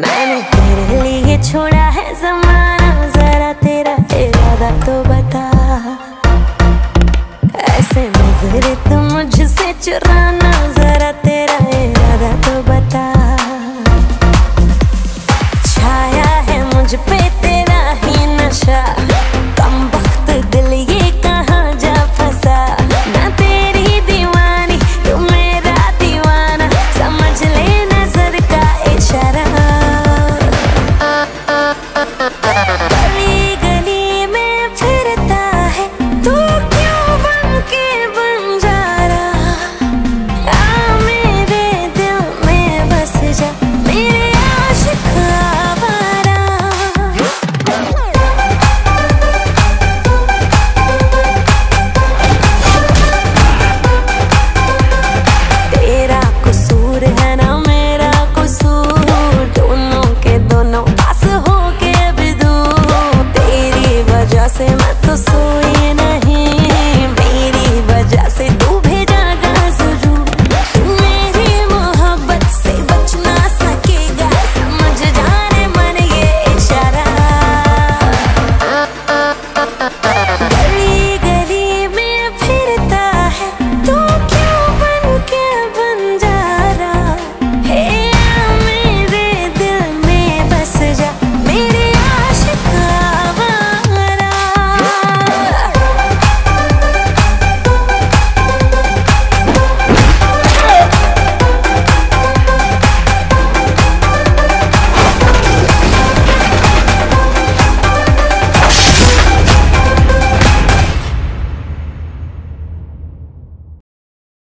मैंने तेरे लिए छोड़ा है ज़माना, जरा तेरा इरादा तो बता। ऐसे नजरे तो मुझसे चुराना, जरा तेरा इरादा तो बता। छाया है मुझ पे